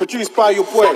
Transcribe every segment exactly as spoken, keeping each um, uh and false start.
Produced by your boy.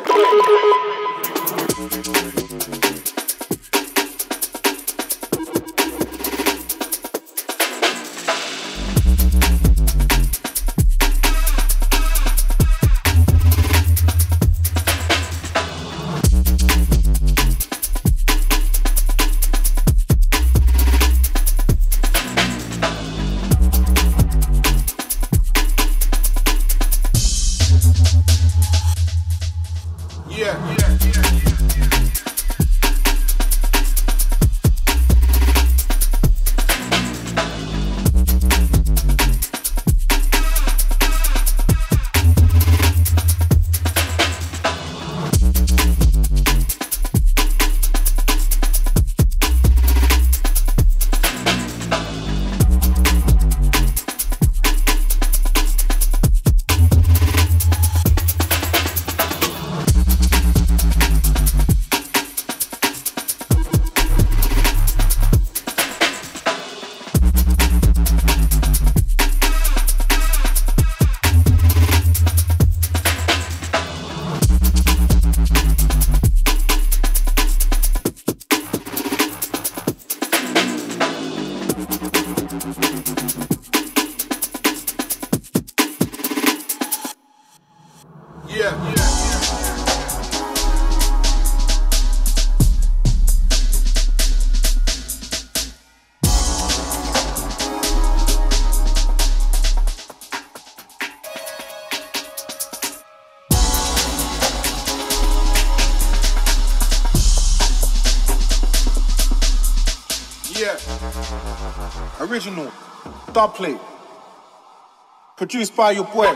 Original, dubplate, produced by your boy.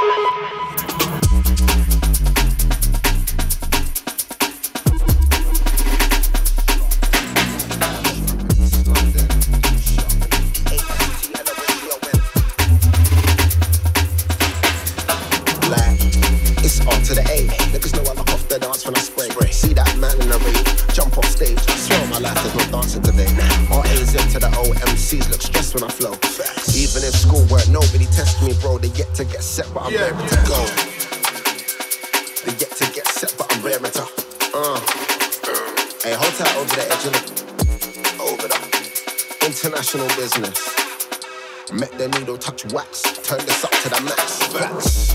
It's R to the A. Niggas know I lock off the dance when I spray. See that man in the rave, jump off stage. Swear on my life there's no dancing today. R A Z to the O, M Cs look stressed when I flow. Even in schoolwork, nobody tests me, bro. They yet to get set, but I'm Yeah, ready yeah. to go. They yet to get set, but I'm ready to. Uh. Hey, hold tight over the edge of the. Over the. International business. Met the needle, touch wax. Turn this up to the max. Facts.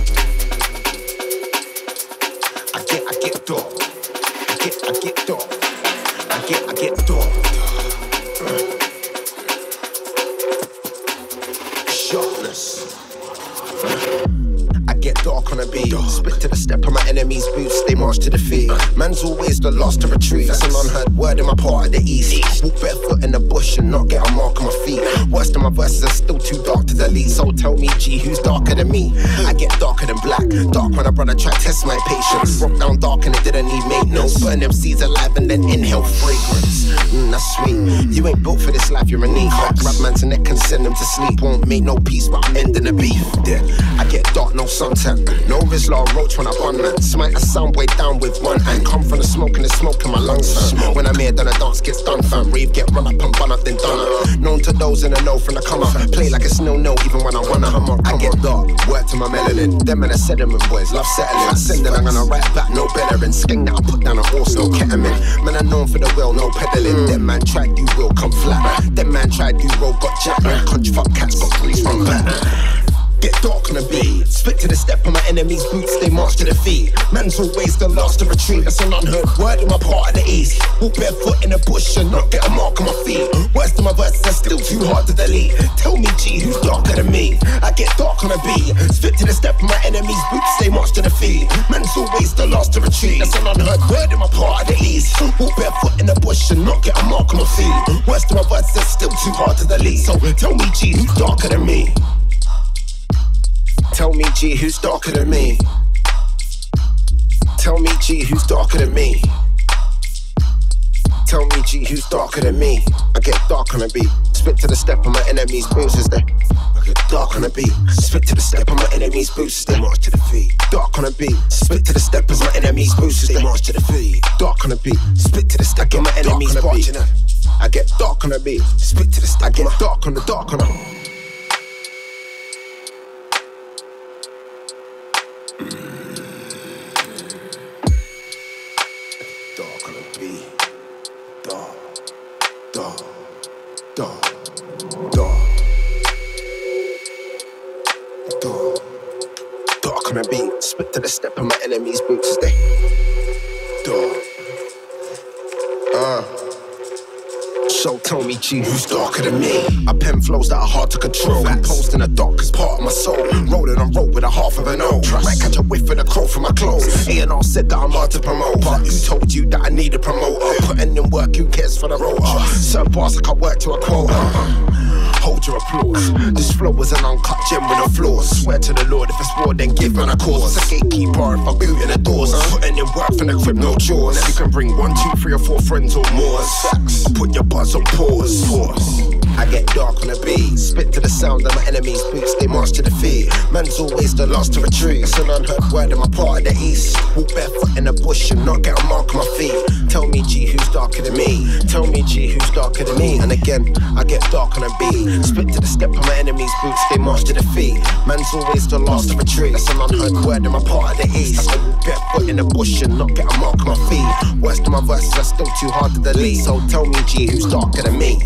I get, I get door. I get, I get door. I get, I get door. Sharpness. I get dark on a beat. Spit to the step of my enemy's boots. They march to defeat. Man's always the last to retreat. That's an unheard word in my part of the east. Walk barefoot in the bush and not get a mark on my feet. Worse than my verses are still too dark to delete. So tell me, G, who's darker than me? I get darker than black. Dark when a brother tried to test my patience. Broke down dark and it didn't need maintenance. Burn them seeds alive and then inhale fragrance. Mm, that's sweet. You ain't built for this life, you're a knee. Grab man's neck and send him to sleep. Won't make no peace, but I'm ending the beef. Yeah. I get dark, no suntan. No Rizla or Roach when I bun man. Smite a sound way down with one hand. Come from the smoke and the smoke in my lungs, fam. When I'm here, then a dance gets done, fam. Rave get run up and bun up, then done up. Known to those in the know from the come up. Play like it's no-no, even when I wanna. I get dark, work to my melanin. Them and the sediment boys, love settling. I send that I'm gonna write back, no bettering. Skeng that I put down a horse, no ketamine. Man, I'm known for the will, no peddling. Them man tried, you will come flat. Them man tried, you roll, got jack. Country fuck cats, got police from back. Get dark on a beat. Spit to the step of my enemy's boots, they march to defeat. Man's always the last to retreat. That's an unheard word in my part of the east. Walk barefoot in the bush and not get a mark on my feet. Worse than my verses are still too hard to delete. Tell me, G, who's darker than me? I get dark on a beat. Spit to the step of my enemy's boots, they march to defeat. Man's always the last to retreat. That's an unheard word in my part of the east. Walk barefoot in the bush and not get a mark on my feet. Worse than my verses are still too hard to delete. So tell me, G, who's darker than me? Tell me, G, who's darker than me? Tell me, G, who's darker than me? Tell me, G, who's darker than me? I get dark on a beat. Spit to the step of my enemy's boots as they. I get dark on a beat. Spit to the step of my enemy's boots as they march to the feet. Dark on a beat. Spit to the step of my enemy's boots as they march to the feet. Dark on a beat. Spit to the step of my enemy's boots. I get dark on a beat. Spit to the step. I get dark on the dark on a. Spit to the step of my enemy's boots as they dog. Uh. So tell me, G, who's darker than me? I pen flows that are hard to control. Imposed in the darkest part of my soul. Rolling on rope with a half of an O. Might catch a whiff of the crow from my clothes. A and R said that I'm hard to promote, but who told you that I need a promoter? Putting in work, who cares for the rotor? Certain bars like I work to a quota. Hold your applause. This flow was an uncut gem with no flaws. Swear to the Lord, if it's war, then give man a cause. A gatekeeper if I'm booting the doors. Putting in work from the crib, no jaws. You can bring one, two, three or four friends or more. Put your buzz on pause. Pause. I get dark on the beat. Spit to the sound of my enemies' boots. They march to defeat. Man's always the last to retreat. It's an unheard word in my part of the east. Walk barefoot in the bush and not get a mark on my feet. Tell me, G, who's darker than me? Tell me, G, who's darker than me? And again, I get dark on the beat. Spit to the step of my enemies' boots, they march to defeat. Man's always the last to retreat. That's an unheard word in my part of the east. I walk barefoot in the bush and not get a mark on my feet. Worst of my verses are still too hard to delete. So tell me, G, who's darker than me?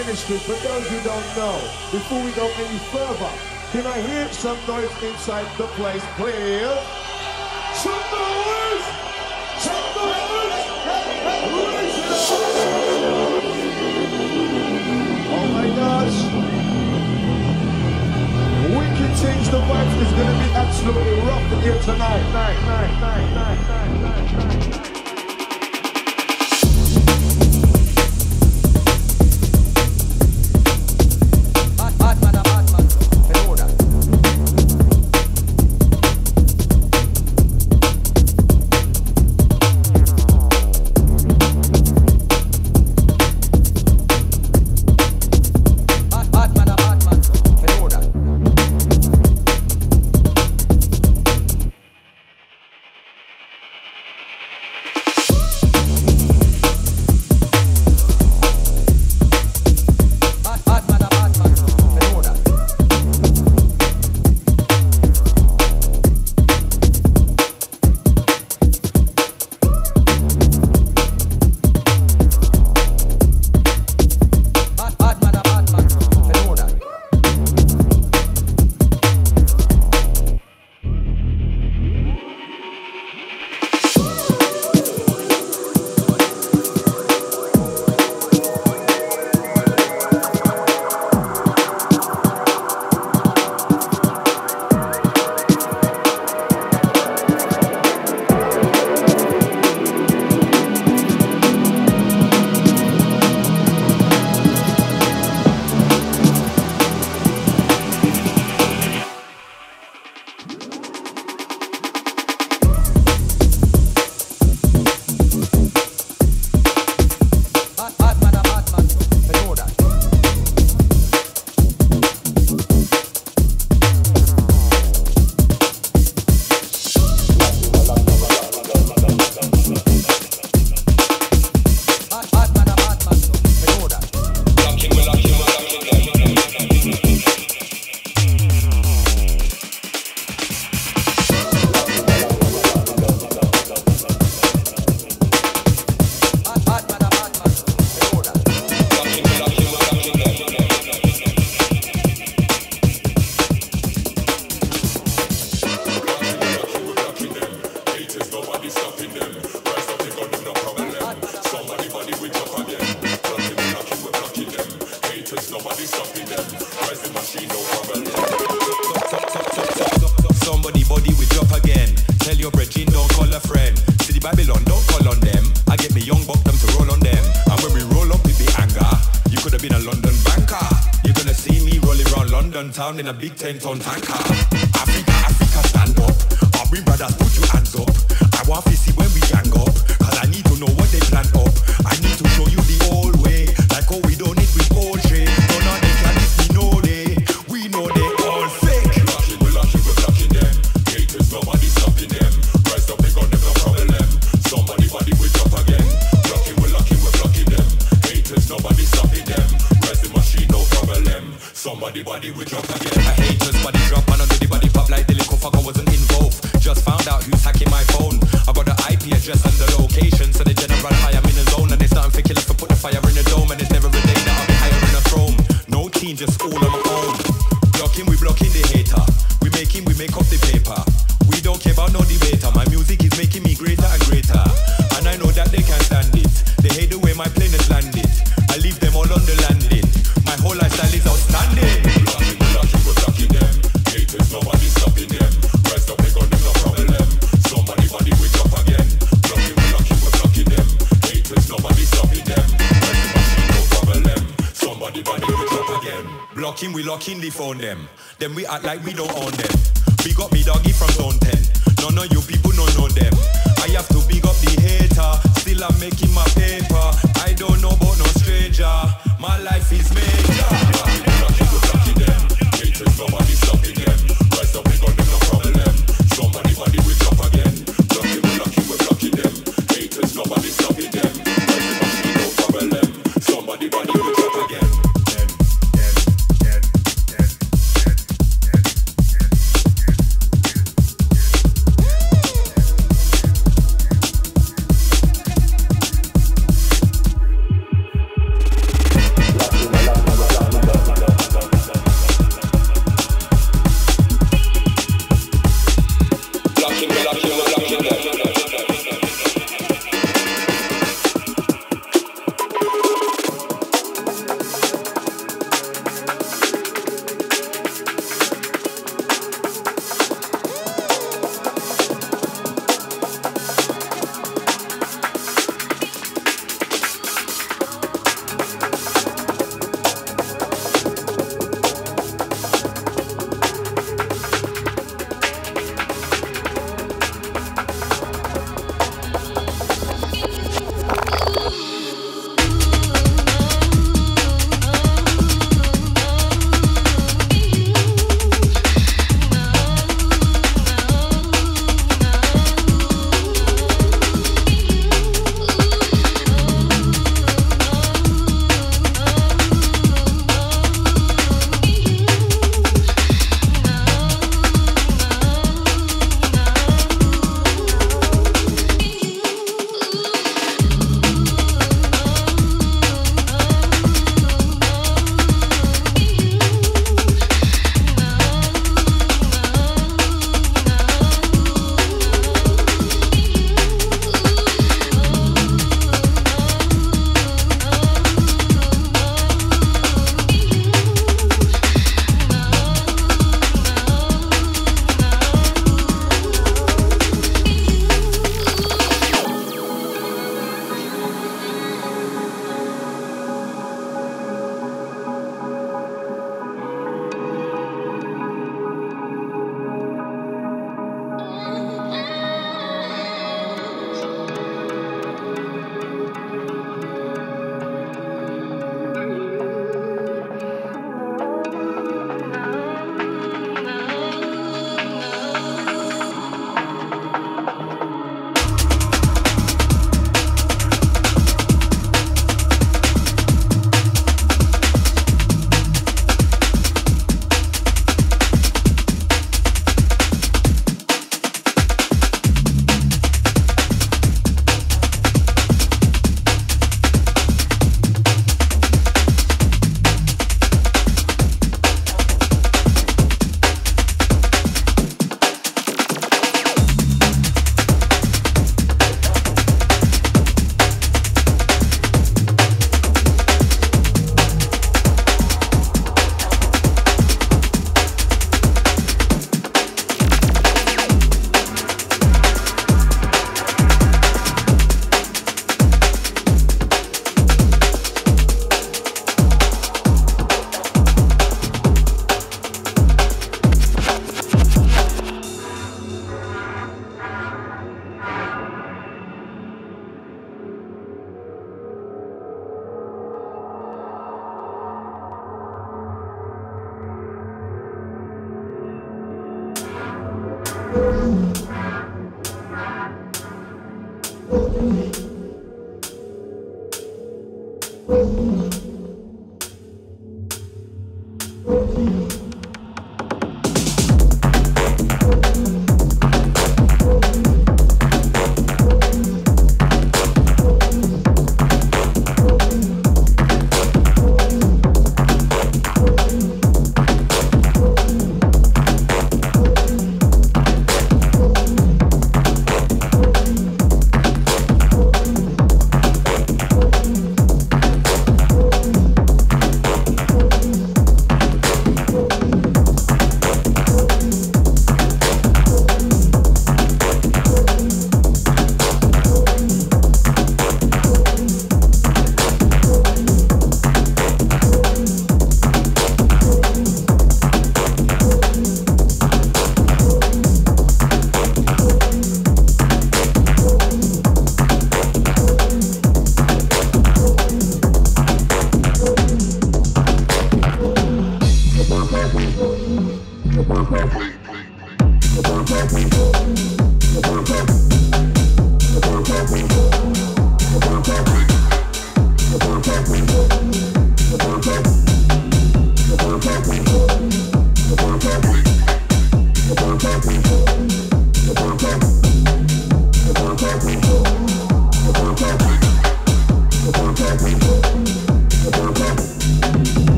ministry. For those who don't know, before we go any further, can I hear some noise inside the place, please? Some noise! Some noise! Raise it up! Oh my gosh! Wicked things, the vibes is gonna be absolutely rough in here tonight. Night, night, night, night, night, night, night. In a big ten-ton tanker. Africa, Africa, stand up. All we brothers, put your hands up. I want to see when we gang up, cause I need to know what they plan up. I need to show you the old way, like how we don't need with old shit. None of they can if we know they, we know they all fake. Locking, we're locking, we're blocking them. Haters, nobody stopping them. Rise up, they got them no problem. Somebody body we drop again. Locking, we're locking, we're blocking them. Haters, nobody stopping them. Rise the machine, no problem. Somebody body we drop again. I haters body drop and under the body pop like the little fucker wasn't involved. Just found out who's hacking my phone. I got the I P address and the location, so the general high I'm in the zone, and they starting thinking if I put the fire in the dome, and it's never a day that I'll be higher in the throne. No team, just all on my own. Blocking, we blocking the hater. We making, we make up the paper. We don't care about no debater. My music is making me greater and greater, and I know that they can't stand it. They hate the way my plane has landed. I leave them all on the landing. My whole lifestyle is outstanding. Blocking, we're blocking, we're blocking them. Haters, nobody stopping them. Rise up, they got them no problem. Somebody body we drop again. Blocking, we're blocking, we're blocking them. Haters, nobody stopping them. Rise the machine, no problem. Somebody body we drop again. Blocking, we locking the phone them. Then we act like we don't own them. Big up me doggy from zone ten. None of you people don't know them. I have to big up the hater. Still I'm making my paper. I don't know about no stranger. My life is major. Blocking, blocking, we're blocking them. Haters, nobody stopping them. Rise up, we got them no problem. Somebody body we drop again. Blocking, we're blocking, we're blocking them. Haters, nobody stopping them. Rise the machine, no problem. Somebody body we drop again.